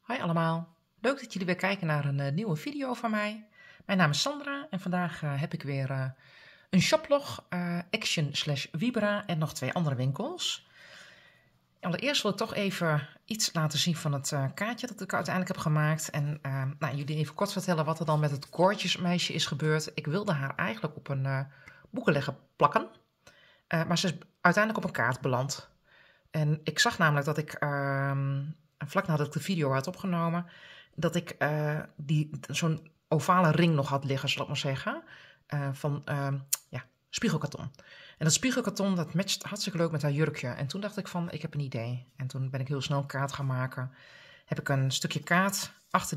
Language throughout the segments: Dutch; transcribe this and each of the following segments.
Hi allemaal, leuk dat jullie weer kijken naar een nieuwe video van mij. Mijn naam is Sandra en vandaag heb ik weer een shoplog, Action/Vibra en nog 2 andere winkels. Allereerst wil ik toch even iets laten zien van het kaartje dat ik uiteindelijk heb gemaakt. En jullie even kort vertellen wat er dan met het Gorgeous meisje is gebeurd. Ik wilde haar eigenlijk op een boekenlegger plakken, maar ze is uiteindelijk op een kaart beland. En ik zag namelijk dat ik vlak nadat ik de video had opgenomen, dat ik zo'n ovale ring nog had liggen, zal ik maar zeggen, van spiegelkarton. En dat spiegelkarton, dat matcht hartstikke leuk met haar jurkje. En toen dacht ik van, ik heb een idee. En toen ben ik heel snel een kaart gaan maken. Heb ik een stukje kaart achter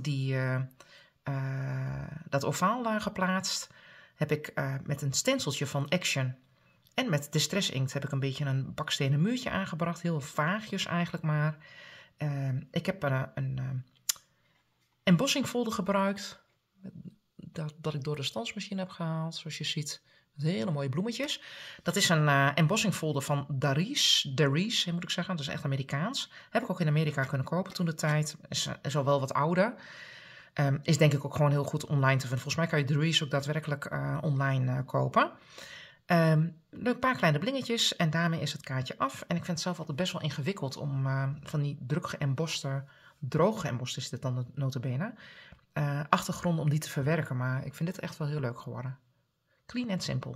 dat ovaal geplaatst. Heb ik met een stenciltje van Action en met Distress Inkt heb ik een beetje een bakstenen muurtje aangebracht. Heel vaagjes eigenlijk maar. Ik heb een embossing folder gebruikt. Dat ik door de stansmachine heb gehaald. Zoals je ziet. Met hele mooie bloemetjes. Dat is een embossing folder van Darice moet ik zeggen. Dat is echt Amerikaans. Heb ik ook in Amerika kunnen kopen toen de tijd. Is al wel wat ouder. Is denk ik ook gewoon heel goed online te vinden. Volgens mij kan je Darice ook daadwerkelijk online kopen. Een paar kleine blingetjes en daarmee is het kaartje af. En ik vind het zelf altijd best wel ingewikkeld om van die druk geëmboste, droog geëmbost is dit dan nota bene, achtergronden om die te verwerken. Maar ik vind dit echt wel heel leuk geworden. Clean en simpel.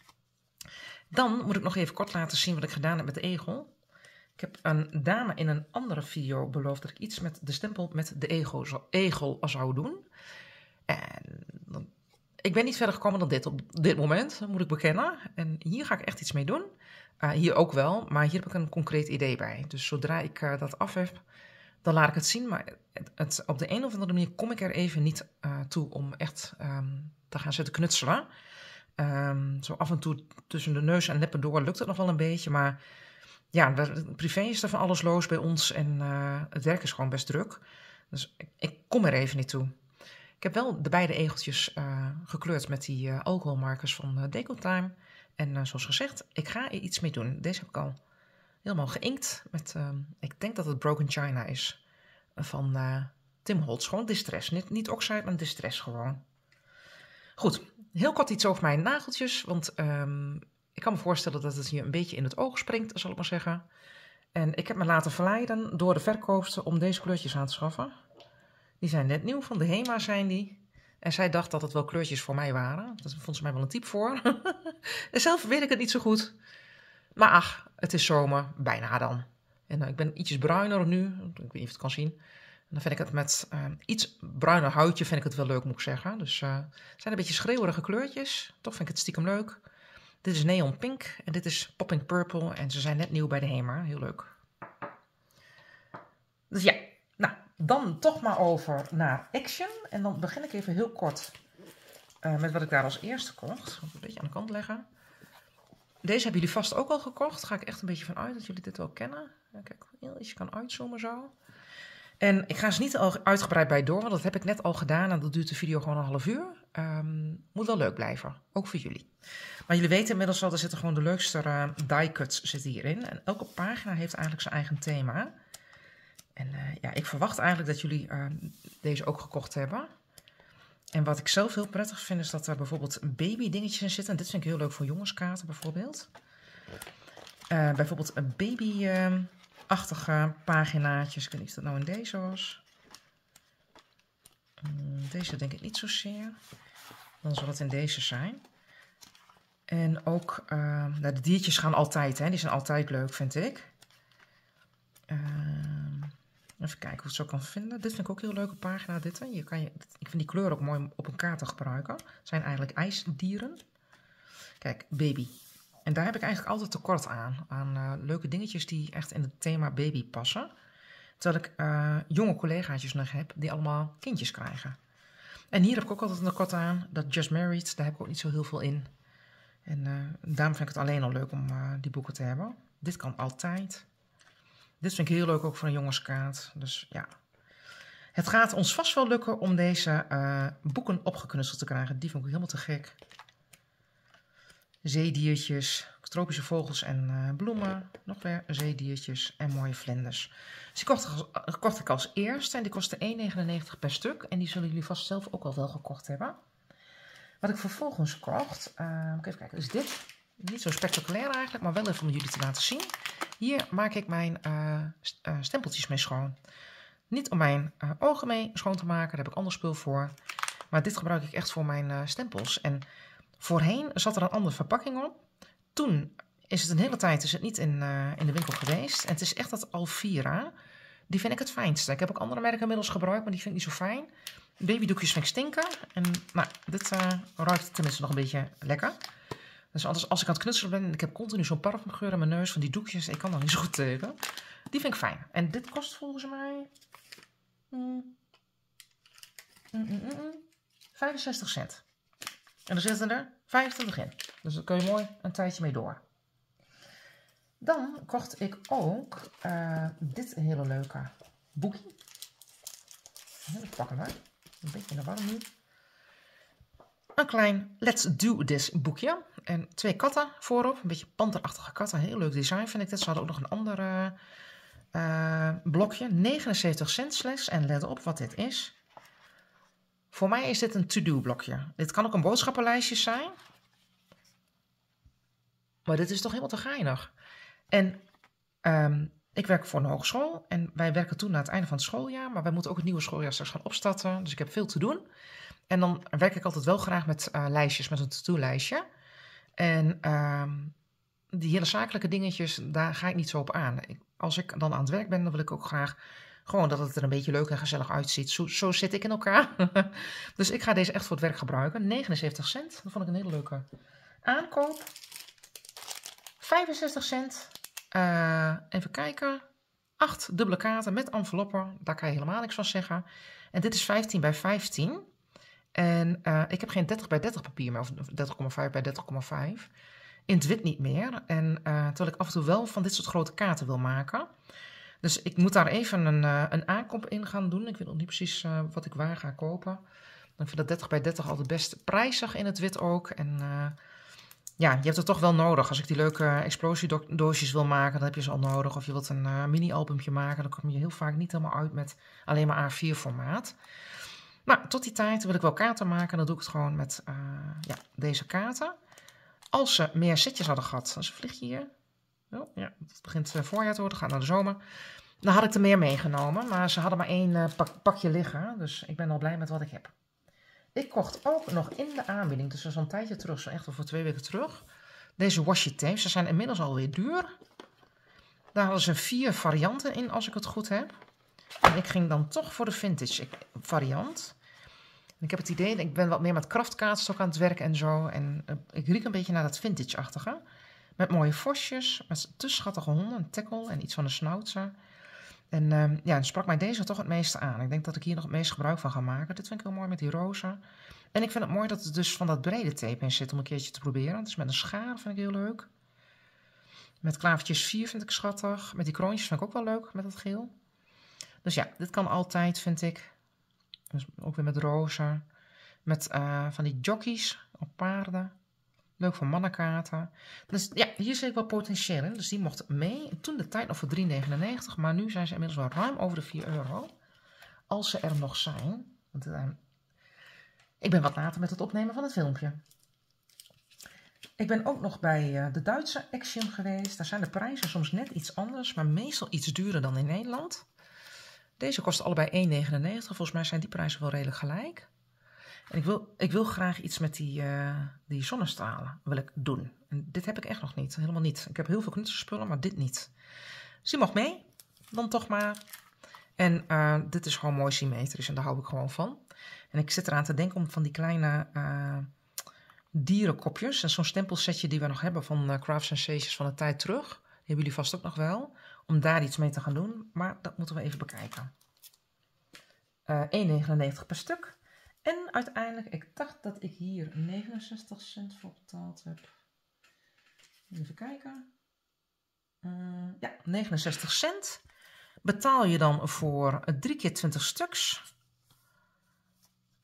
Dan moet ik nog even kort laten zien wat ik gedaan heb met de egel. Ik heb een dame in een andere video beloofd dat ik iets met de stempel met de egel zou doen. En ik ben niet verder gekomen dan dit op dit moment, moet ik bekennen. En hier ga ik echt iets mee doen. Hier ook wel, maar hier heb ik een concreet idee bij. Dus zodra ik dat af heb, dan laat ik het zien. Maar op de een of andere manier kom ik er even niet toe om echt te gaan zitten knutselen. Zo af en toe tussen de neus en lippen door lukt het nog wel een beetje. Maar ja, privé is er van alles los bij ons en het werk is gewoon best druk. Dus ik kom er even niet toe. Ik heb wel de beide egeltjes gekleurd met die alcoholmarkers van Decotime. En zoals gezegd, ik ga er iets mee doen. Deze heb ik al helemaal geïnkt met, ik denk dat het Broken China is, van Tim Holtz. Gewoon Distress, niet Oxide, maar Distress gewoon. Goed, heel kort iets over mijn nageltjes, want ik kan me voorstellen dat het je een beetje in het oog springt, zal ik maar zeggen. En ik heb me laten verleiden door de verkoopster om deze kleurtjes aan te schaffen. Die zijn net nieuw, van de HEMA zijn die. En zij dacht dat het wel kleurtjes voor mij waren. Daar vond ze mij wel een type voor. En zelf weet ik het niet zo goed. Maar ach, het is zomer, bijna dan. En ik ben ietsjes bruiner nu. Ik weet niet of je het kan zien. En dan vind ik het met iets bruiner huidje vind ik het wel leuk, moet ik zeggen. Dus het zijn een beetje schreeuwerige kleurtjes. Toch vind ik het stiekem leuk. Dit is Neon Pink en dit is Popping Purple. En ze zijn net nieuw bij de HEMA. Heel leuk. Dus ja, nou, dan toch maar over naar Action. En dan begin ik even heel kort met wat ik daar als eerste kocht. Ik ga het een beetje aan de kant leggen. Deze hebben jullie vast ook al gekocht. Daar ga ik echt een beetje van uit dat jullie dit wel kennen. Kijk, heel iets kan uitzoomen zo. En ik ga ze niet al uitgebreid bij door, want dat heb ik net al gedaan. En dat duurt de video gewoon een half uur. Moet wel leuk blijven, ook voor jullie. Maar jullie weten inmiddels al, er zitten gewoon de leukste die cuts zitten hierin. En elke pagina heeft eigenlijk zijn eigen thema. En ik verwacht eigenlijk dat jullie deze ook gekocht hebben. En wat ik zelf heel prettig vind, is dat er bijvoorbeeld baby dingetjes in zitten. En dit vind ik heel leuk voor jongenskaarten bijvoorbeeld. Bijvoorbeeld een baby-achtige paginaatjes. Ik weet niet of dat nou in deze was. Deze denk ik niet zozeer. Dan zal het in deze zijn. En ook de diertjes gaan altijd, hè. Die zijn altijd leuk, vind ik. Even kijken hoe ik het zo kan vinden. Dit vind ik ook een heel leuke pagina. Ik vind die kleur ook mooi op een kaart te gebruiken. Het zijn eigenlijk ijsdieren. Kijk, baby. En daar heb ik eigenlijk altijd tekort aan leuke dingetjes die echt in het thema baby passen. Terwijl ik jonge collegaatjes nog heb die allemaal kindjes krijgen. En hier heb ik ook altijd een tekort aan. Dat Just Married, daar heb ik ook niet zo heel veel in. En daarom vind ik het alleen al leuk om die boeken te hebben. Dit kan altijd. Dit vind ik heel leuk ook voor een jongenskaart. Dus ja. Het gaat ons vast wel lukken om deze boeken opgeknutseld te krijgen. Die vond ik helemaal te gek. zeediertjes, tropische vogels en bloemen. Nog weer zeediertjes en mooie vlinders. Dus die kocht ik als eerste en die kostte 1,99 per stuk. En die zullen jullie vast zelf ook al wel gekocht hebben. Wat ik vervolgens kocht, even kijken, is dit. Niet zo spectaculair eigenlijk, maar wel even om jullie te laten zien. Hier maak ik mijn stempeltjes mee schoon. Niet om mijn ogen mee schoon te maken, daar heb ik ander spul voor. Maar dit gebruik ik echt voor mijn stempels. En voorheen zat er een andere verpakking op. Toen is het een hele tijd niet in de winkel geweest. En het is echt dat Alvira. Die vind ik het fijnste. Ik heb ook andere merken inmiddels gebruikt, maar die vind ik niet zo fijn. Babydoekjes vind ik stinken. En nou, dit ruikt tenminste nog een beetje lekker. Dus als ik aan het knutselen ben en ik heb continu zo'n parfumgeur in mijn neus van die doekjes, ik kan daar niet zo goed tegen. Die vind ik fijn. En dit kost volgens mij 65 cent. En er zitten er 25 in. Dus daar kun je mooi een tijdje mee door. Dan kocht ik ook dit hele leuke boekje. Even pakken hoor. Een beetje in de warm nu. Een klein Let's Do This boekje. En 2 katten voorop. Een beetje panterachtige katten. Heel leuk design vind ik dit. Ze hadden ook nog een ander blokje. 79 cent slechts. En let op wat dit is. Voor mij is dit een to-do blokje. Dit kan ook een boodschappenlijstje zijn. Maar dit is toch helemaal te geinig. En ik werk voor een hogeschool. En wij werken toen naar het einde van het schooljaar. Maar wij moeten ook het nieuwe schooljaar straks gaan opstarten. Dus ik heb veel te doen. En dan werk ik altijd wel graag met lijstjes, met een to-do-lijstje. En die hele zakelijke dingetjes, daar ga ik niet zo op aan. Als ik dan aan het werk ben, dan wil ik ook graag gewoon dat het er een beetje leuk en gezellig uitziet. Zo zit ik in elkaar. Dus ik ga deze echt voor het werk gebruiken. 79 cent, dat vond ik een hele leuke aankoop. 65 cent. Even kijken. 8 dubbele kaarten met enveloppen. Daar kan je helemaal niks van zeggen. En dit is 15 bij 15. En ik heb geen 30 bij 30 papier meer. Of 30,5 bij 30,5. In het wit niet meer. En terwijl ik af en toe wel van dit soort grote kaarten wil maken. Dus ik moet daar even een aankoop in gaan doen. Ik weet nog niet precies wat ik waar ga kopen. Ik vind dat 30 bij 30 altijd best prijzig in het wit ook. En ja, je hebt het toch wel nodig. Als ik die leuke explosiedoosjes wil maken, dan heb je ze al nodig. Of je wilt een mini-albumje maken, dan kom je heel vaak niet helemaal uit met alleen maar A4-formaat. Nou, tot die tijd wil ik wel kaarten maken. Dan doe ik het gewoon met deze kaarten. Als ze meer setjes hadden gehad, dat is een vliegje hier. Oh, ja, het begint voorjaar te worden, gaat naar de zomer. Dan had ik er meer meegenomen, maar ze hadden maar 1 pakje liggen. Dus ik ben al blij met wat ik heb. Ik kocht ook nog in de aanbieding, dus dat is al een tijdje terug, zo echt al voor 2 weken terug, deze washi tapes. Ze zijn inmiddels alweer duur. Daar hadden ze 4 varianten in, als ik het goed heb. En ik ging dan toch voor de vintage variant. Ik heb het idee, ik ben wat meer met kraftkaartstok aan het werk en zo. En ik riek een beetje naar dat vintage-achtige. Met mooie vosjes, met te schattige honden, een tackle en iets van een schnauzer. En dan sprak mij deze toch het meeste aan. Ik denk dat ik hier nog het meest gebruik van ga maken. Dit vind ik heel mooi met die rozen. En ik vind het mooi dat er dus van dat brede tape in zit om een keertje te proberen. Dus met een schaar vind ik heel leuk. Met klavertjes 4 vind ik schattig. Met die kroontjes vind ik ook wel leuk, met dat geel. Dus ja, dit kan altijd, vind ik. Dus ook weer met rozen. Met van die jockeys op paarden. Leuk voor mannenkaarten. Dus ja, hier zit ik wel potentieel in. Dus die mocht mee. Toen de tijd nog voor 3,99. Maar nu zijn ze inmiddels wel ruim over de 4 euro. Als ze er nog zijn. Want ik ben wat later met het opnemen van het filmpje. Ik ben ook nog bij de Duitse Action geweest. Daar zijn de prijzen soms net iets anders. Maar meestal iets duurder dan in Nederland. Deze kosten allebei 1,99. Volgens mij zijn die prijzen wel redelijk gelijk. En ik wil graag iets met die zonnestralen wil ik doen. En dit heb ik echt nog niet. Helemaal niet. Ik heb heel veel knutselspullen, maar dit niet. Dus die mag mee. Dan toch maar. En dit is gewoon mooi symmetrisch. En daar hou ik gewoon van. En ik zit eraan te denken om van die kleine dierenkopjes. En zo'n stempelsetje die we nog hebben van Craft Sensations van de tijd terug. Die hebben jullie vast ook nog wel. Om daar iets mee te gaan doen. Maar dat moeten we even bekijken. 1,99 per stuk. En uiteindelijk, ik dacht dat ik hier 69 cent voor betaald heb. Even kijken. Ja, 69 cent. Betaal je dan voor 3 keer 20 stuks.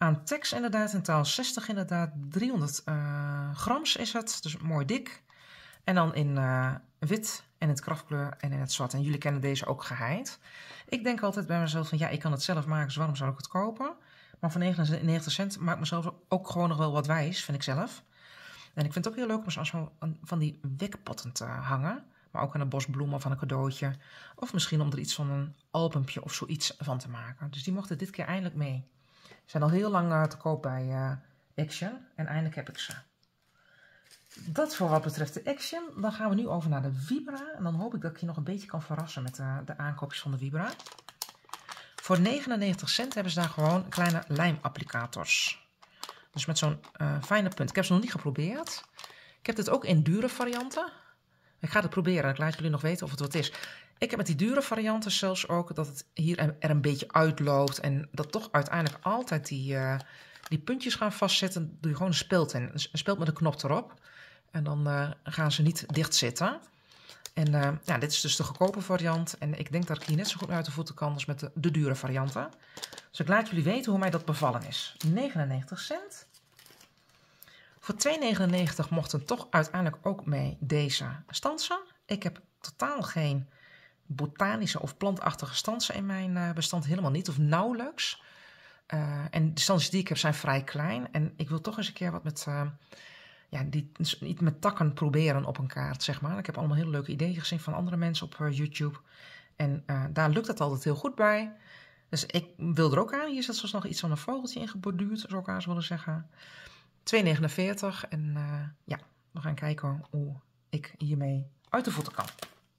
aan tekst inderdaad, in taal 60 inderdaad, 300 grams is het, dus mooi dik. En dan in wit en in het kraftkleur en in het zwart. En jullie kennen deze ook geheid. Ik denk altijd bij mezelf van ja, ik kan het zelf maken, dus waarom zou ik het kopen? Maar voor 99 cent maakt mezelf ook gewoon nog wel wat wijs, vind ik zelf. En ik vind het ook heel leuk om zo van die wekpotten te hangen. Maar ook aan een bos bloemen of aan een cadeautje. Of misschien om er iets van een albumpje of zoiets van te maken. Dus die mochten dit keer eindelijk mee. Ze zijn al heel lang te koop bij Action. En eindelijk heb ik ze. Dat voor wat betreft de Action. Dan gaan we nu over naar de Vibra. En dan hoop ik dat ik je nog een beetje kan verrassen met de aankoopjes van de Vibra. Voor 99 cent hebben ze daar gewoon kleine lijmapplicators. Dus met zo'n fijne punt. Ik heb ze nog niet geprobeerd. Ik heb dit ook in dure varianten. Ik ga het proberen. Ik laat jullie nog weten of het wat is. Ik heb met die dure varianten zelfs ook dat het hier er een beetje uitloopt. En dat toch uiteindelijk altijd die puntjes gaan vastzitten. Doe je gewoon een speld in. Een speld met een knop erop. En dan gaan ze niet dicht zitten. En ja, dit is dus de goedkope variant. En ik denk dat ik hier net zo goed uit de voeten kan als met de dure varianten. Dus ik laat jullie weten hoe mij dat bevallen is. 99 cent. Voor 2,99 mochten toch uiteindelijk ook mee deze stansen. Ik heb totaal geen botanische of plantachtige stansen in mijn bestand. Helemaal niet, of nauwelijks. En de stansen die ik heb zijn vrij klein. En ik wil toch eens een keer wat met... niet met takken proberen op een kaart, zeg maar. Ik heb allemaal hele leuke ideeën gezien van andere mensen op YouTube. En daar lukt het altijd heel goed bij. Dus ik wil er ook aan. Hier zit zoals nog iets van een vogeltje in geborduurd, zou ik eens willen zeggen. 2,49. En ja, we gaan kijken hoe ik hiermee uit de voeten kan.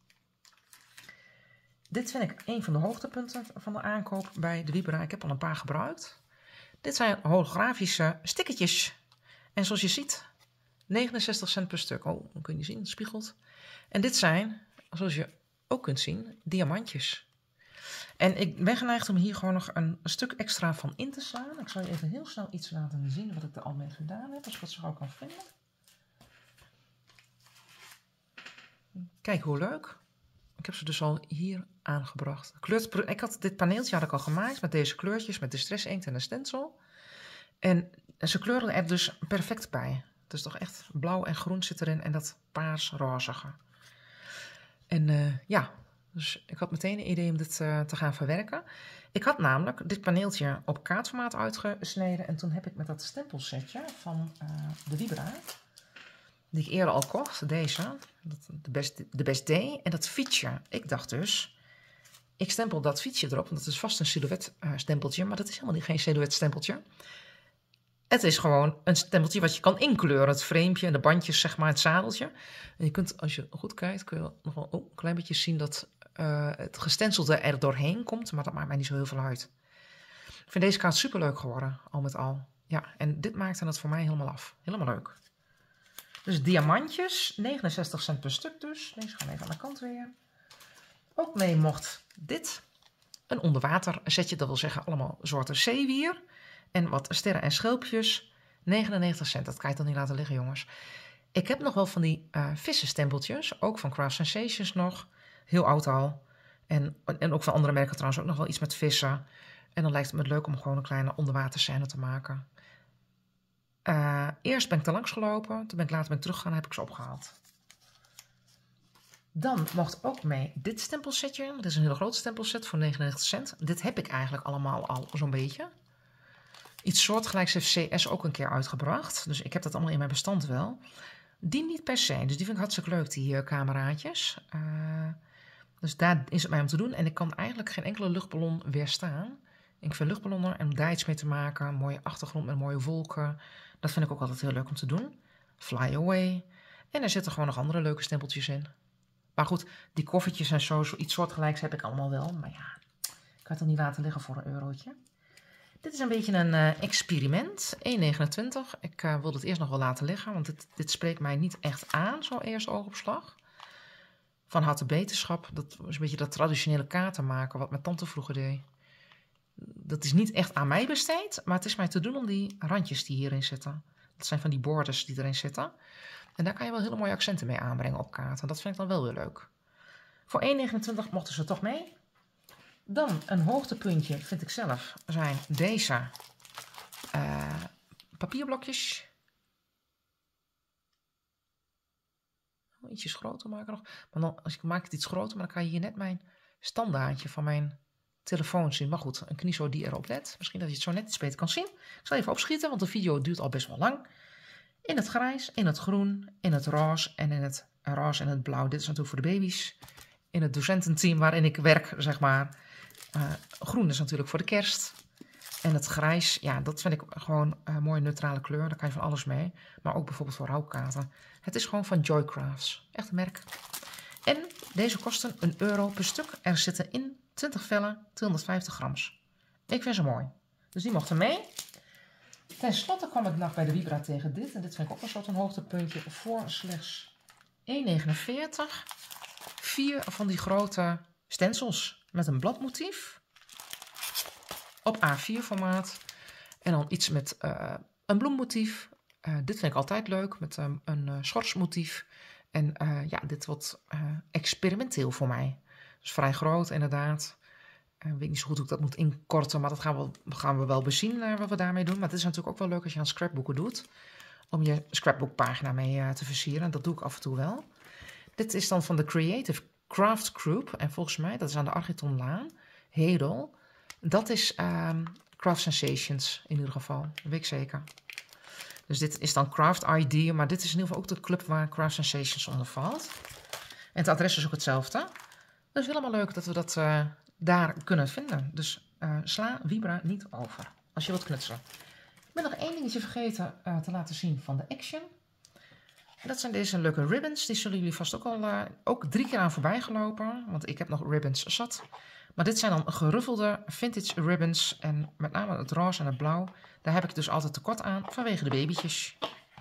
Dit vind ik een van de hoogtepunten van de aankoop bij de Vibra. Ik heb al een paar gebruikt. Dit zijn holografische stickertjes. En zoals je ziet, 69 cent per stuk. Oh, dan kun je zien, het spiegelt. En dit zijn, zoals je ook kunt zien, diamantjes. En ik ben geneigd om hier gewoon nog een stuk extra van in te slaan. Ik zal je even heel snel iets laten zien wat ik er al mee gedaan heb, als ik het zo kan vinden. Kijk hoe leuk. Ik heb ze dus al hier aangebracht. Ik had dit paneeltje al gemaakt met deze kleurtjes, met de Distress Inkt en de stencil. En ze kleuren er dus perfect bij. Het is toch echt blauw en groen zit erin en dat paars-rozige. En ja, dus ik had meteen een idee om dit te gaan verwerken. Ik had namelijk dit paneeltje op kaartformaat uitgesneden. En toen heb ik met dat stempelsetje van de Vibra, die ik eerder al kocht, deze, de Best Day, en dat fietsje. Ik dacht dus, ik stempel dat fietsje erop, want dat is vast een silhouet stempeltje, maar dat is helemaal geen silhouet stempeltje. Het is gewoon een stempeltje wat je kan inkleuren. Het framepje en de bandjes, zeg maar, het zadeltje. En je kunt, als je goed kijkt, kun je nog wel een klein beetje zien dat het gestencelde er doorheen komt. Maar dat maakt mij niet zo heel veel uit. Ik vind deze kaart super leuk geworden, al met al. Ja, en dit maakte het voor mij helemaal af. Helemaal leuk. Dus diamantjes, 69 cent per stuk dus. Deze gaan even aan de kant weer. Ook mee mocht dit. Een onderwater setje, dat wil zeggen allemaal soorten zeewier. En wat sterren en schilpjes. 99 cent, dat kan je dan niet laten liggen, jongens. Ik heb nog wel van die vissenstempeltjes. Ook van Craft Sensations nog. Heel oud al. En ook van andere merken trouwens ook nog wel iets met vissen. En dan lijkt het me leuk om gewoon een kleine onderwaterscène te maken. Eerst ben ik er langs gelopen. Toen ben ik later teruggegaan en heb ik ze opgehaald. Dan mocht ook mee dit stempelsetje. Dit is een hele grote stempelset voor 99 cent. Dit heb ik eigenlijk allemaal al zo'n beetje. Iets soortgelijks heeft CS ook een keer uitgebracht. Dus ik heb dat allemaal in mijn bestand wel. Die niet per se. Dus die vind ik hartstikke leuk, die cameraatjes. Dus daar is het mij om te doen. En ik kan eigenlijk geen enkele luchtballon weerstaan. Ik vind luchtballonnen en om daar iets mee te maken. Een mooie achtergrond met mooie wolken. Dat vind ik ook altijd heel leuk om te doen. Fly Away. En er zitten gewoon nog andere leuke stempeltjes in. Maar goed, die koffertjes en zo, iets soortgelijks heb ik allemaal wel. Maar ja, ik kan het er niet laten liggen voor een eurotje. Dit is een beetje een experiment. 1,29. Ik wilde het eerst nog wel laten liggen, want dit spreekt mij niet echt aan, zo eerst oogopslag. Van harte beterschap. Dat is een beetje dat traditionele kaarten maken, wat mijn tante vroeger deed. Dat is niet echt aan mij besteed, maar het is mij te doen om die randjes die hierin zitten. Dat zijn van die borders die erin zitten. En daar kan je wel hele mooie accenten mee aanbrengen op kaarten. Dat vind ik dan wel weer leuk. Voor 1,29 mochten ze toch mee. Dan een hoogtepuntje, vind ik zelf, zijn deze papierblokjes. Ietsjes groter maken nog. Maar dan, als ik maak het iets groter, maar dan kan je hier net mijn standaardje van mijn telefoon zien. Maar goed, een kniezo die erop let. Misschien dat je het zo net iets beter kan zien. Ik zal even opschieten, want de video duurt al best wel lang. In het grijs, in het groen, in het roze en in het roze en het blauw. Dit is natuurlijk voor de baby's. In het docententeam waarin ik werk, zeg maar. Groen is natuurlijk voor de kerst. En het grijs, ja, dat vind ik gewoon een mooie neutrale kleur. Daar kan je van alles mee. Maar ook bijvoorbeeld voor rouwkaarten. Het is gewoon van Joycrafts. Echt een merk. En deze kosten €1 per stuk. Er zitten in 20 vellen, 250 grams. Ik vind ze mooi. Dus die mochten mee. Ten slotte kwam ik nog bij de Vibra tegen dit. En dit vind ik ook een soort een hoogtepuntje. Voor slechts €1,49. 4 van die grote stencils met een bladmotief. Op A4 formaat. En dan iets met een bloemmotief. Dit vind ik altijd leuk. Met een schorsmotief. En ja, dit wordt experimenteel voor mij. Dus vrij groot inderdaad. Ik weet niet zo goed hoe ik dat moet inkorten. Maar dat gaan we wel bezien wat we daarmee doen. Maar het is natuurlijk ook wel leuk als je aan scrapboeken doet. Om je scrapbookpagina mee te versieren. Dat doe ik af en toe wel. Dit is dan van de Creative Craft Group. En volgens mij, dat is aan de Argitonlaan. Hedel. Dat is Craft Sensations in ieder geval. Dat weet ik zeker. Dus dit is dan Craft ID. Maar dit is in ieder geval ook de club waar Craft Sensations onder valt. En het adres is ook hetzelfde. Dus helemaal leuk dat we dat daar kunnen vinden. Dus sla Vibra niet over. Als je wilt knutselen. Ik ben nog één dingetje vergeten te laten zien van de Action. En dat zijn deze leuke ribbons. Die zullen jullie vast ook al ook 3 keer aan voorbij gelopen. Want ik heb nog ribbons zat. Maar dit zijn dan geruffelde vintage ribbons. En met name het roze en het blauw. Daar heb ik dus altijd tekort aan vanwege de babytjes.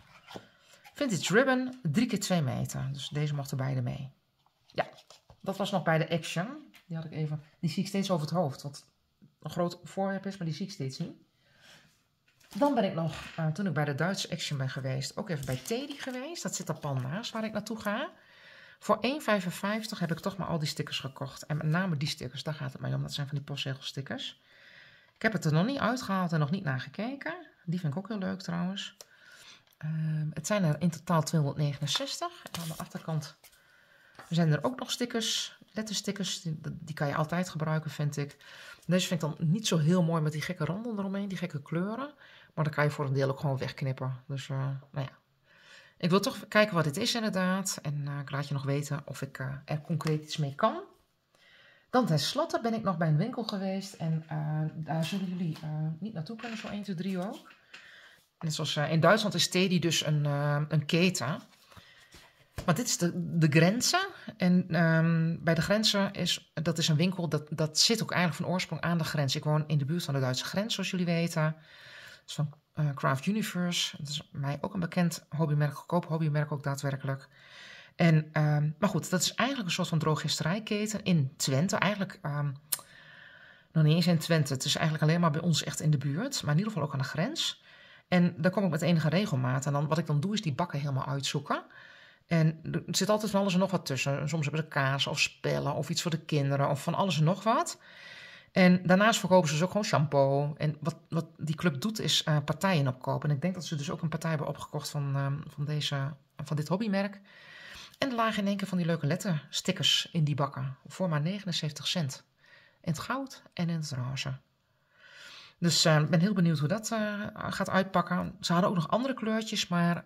Vintage ribbon, 3 keer 2 meter. Dus deze mochten beide mee. Ja, dat was nog bij de Action. Die had ik even. Die zie ik steeds over het hoofd. Wat een groot voorwerp is, maar die zie ik steeds niet. Dan ben ik nog, toen ik bij de Duitse Action ben geweest, ook even bij Teddy geweest. Dat zit er pal naast waar ik naartoe ga. Voor €1,55 heb ik toch maar al die stickers gekocht. En met name die stickers, daar gaat het mij om. Dat zijn van die postzegelstickers. Ik heb het er nog niet uitgehaald en nog niet naar gekeken. Die vind ik ook heel leuk trouwens. Het zijn er in totaal 269. En aan de achterkant zijn er ook nog stickers, letterstickers. Die kan je altijd gebruiken, vind ik. Deze vind ik dan niet zo heel mooi met die gekke randen eromheen, die gekke kleuren. Maar dan kan je voor een deel ook gewoon wegknippen. Dus nou ja. Ik wil toch kijken wat dit is inderdaad. En ik laat je nog weten of ik er concreet iets mee kan. Dan tenslotte ben ik nog bij een winkel geweest. En daar zullen jullie niet naartoe kunnen, zo 1, 2, 3 ook. Net zoals in Duitsland is Teddy dus een keten. Maar dit is de Grenzen. En bij de Grenzen dat is een winkel, dat zit ook eigenlijk van oorsprong aan de grens. Ik woon in de buurt van de Duitse grens, zoals jullie weten. Dat is van Craft Universe. Dat is mij ook een bekend hobbymerk, goedkoop hobbymerk ook daadwerkelijk. En, maar goed, dat is eigenlijk een soort van drogisterijketen in Twente. Eigenlijk nog niet eens in Twente. Het is eigenlijk alleen maar bij ons echt in de buurt. Maar in ieder geval ook aan de grens. En daar kom ik met enige regelmaat. En dan, wat ik dan doe, is die bakken helemaal uitzoeken. En er zit altijd van alles en nog wat tussen. Soms hebben ze kaas of spellen of iets voor de kinderen of van alles en nog wat. En daarnaast verkopen ze dus ook gewoon shampoo. En wat die club doet is partijen opkopen. En ik denk dat ze dus ook een partij hebben opgekocht van dit hobbymerk. En er lagen in één keer van die leuke letterstickers in die bakken. Voor maar 79 cent. In het goud en in het roze. Dus ik ben heel benieuwd hoe dat gaat uitpakken. Ze hadden ook nog andere kleurtjes, maar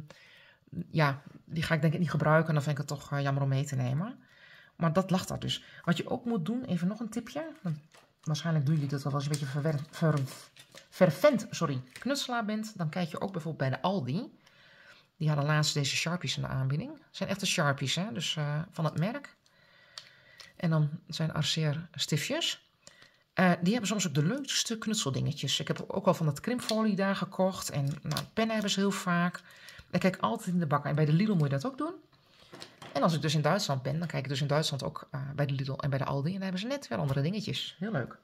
ja, die ga ik denk ik niet gebruiken. En dan vind ik het toch jammer om mee te nemen. Maar dat lag daar dus. Wat je ook moet doen, even nog een tipje. Waarschijnlijk doen jullie dat wel als je een beetje vervent knutselaar bent. Dan kijk je ook bijvoorbeeld bij de Aldi. Die hadden laatst deze Sharpies in de aanbieding. Het zijn echte Sharpies, hè? Dus van het merk. En dan zijn Arceer stiftjes. Die hebben soms ook de leukste knutseldingetjes. Ik heb ook al van het krimpfolie daar gekocht. En pennen hebben ze heel vaak. Ik kijk altijd in de bakken. En bij de Lidl moet je dat ook doen. En als ik dus in Duitsland ben, dan kijk ik dus in Duitsland ook bij de Lidl en bij de Aldi. En daar hebben ze net weer andere dingetjes. Heel leuk.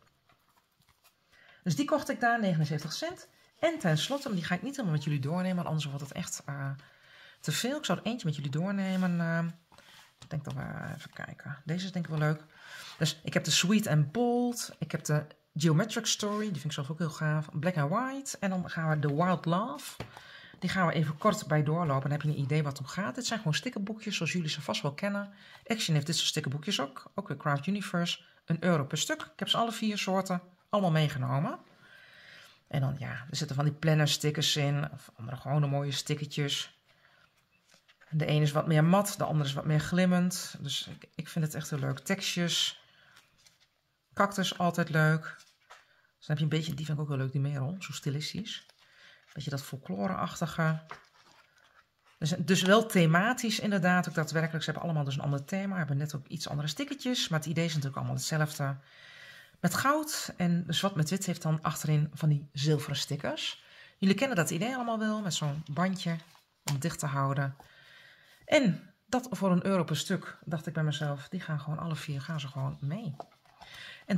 Dus die kocht ik daar, 79 cent. En tenslotte, maar die ga ik niet helemaal met jullie doornemen. Want anders wordt het echt te veel. Ik zou er eentje met jullie doornemen. Ik denk dat we even kijken. Deze is denk ik wel leuk. Dus ik heb de Sweet and Bold. Ik heb de Geometric Story, die vind ik zelf ook heel gaaf. Black and White. En dan gaan we The Wild Love. Die gaan we even kort bij doorlopen. Dan heb je een idee wat het om gaat. Dit zijn gewoon stickerboekjes, zoals jullie ze vast wel kennen. Action heeft dit soort stickerboekjes ook. Ook weer Craft Universe. €1 per stuk. Ik heb ze alle 4 soorten allemaal meegenomen. En dan ja, er zitten van die planner stickers in. Of andere gewone mooie stickertjes. De ene is wat meer mat, de andere is wat meer glimmend. Dus ik vind het echt heel leuk. Tekstjes. Cactus, altijd leuk. Dus dan heb je een beetje, die vind ik ook heel leuk, die merel. Zo stilistisch. Beetje dat folklore-achtige. Dus wel thematisch inderdaad, ook daadwerkelijk. Ze hebben allemaal dus een ander thema. We hebben net ook iets andere stickertjes. Maar het idee is natuurlijk allemaal hetzelfde. Met goud en zwart met wit heeft dan achterin van die zilveren stickers. Jullie kennen dat idee allemaal wel, met zo'n bandje om het dicht te houden. En dat voor €1 per stuk, dacht ik bij mezelf, die gaan gewoon alle 4 gaan ze gewoon mee. En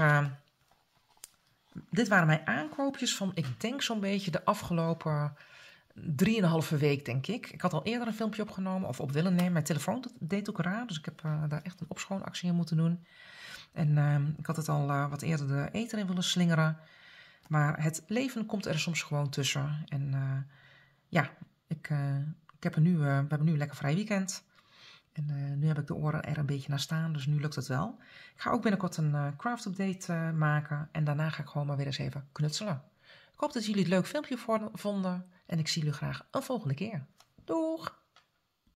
dit waren mijn aankoopjes van, ik denk zo'n beetje de afgelopen 3,5 week, denk ik. Ik had al eerder een filmpje opgenomen of op willen nemen. Mijn telefoon deed ook raar, dus ik heb daar echt een opschoonactie in moeten doen. En ik had het al wat eerder de eter in willen slingeren. Maar het leven komt er soms gewoon tussen. En ja, we hebben nu een lekker vrij weekend. En nu heb ik de oren er een beetje naar staan, dus nu lukt het wel. Ik ga ook binnenkort een craft update maken. En daarna ga ik gewoon maar weer eens even knutselen. Ik hoop dat jullie het leuk filmpje vonden. En ik zie jullie graag een volgende keer. Doeg!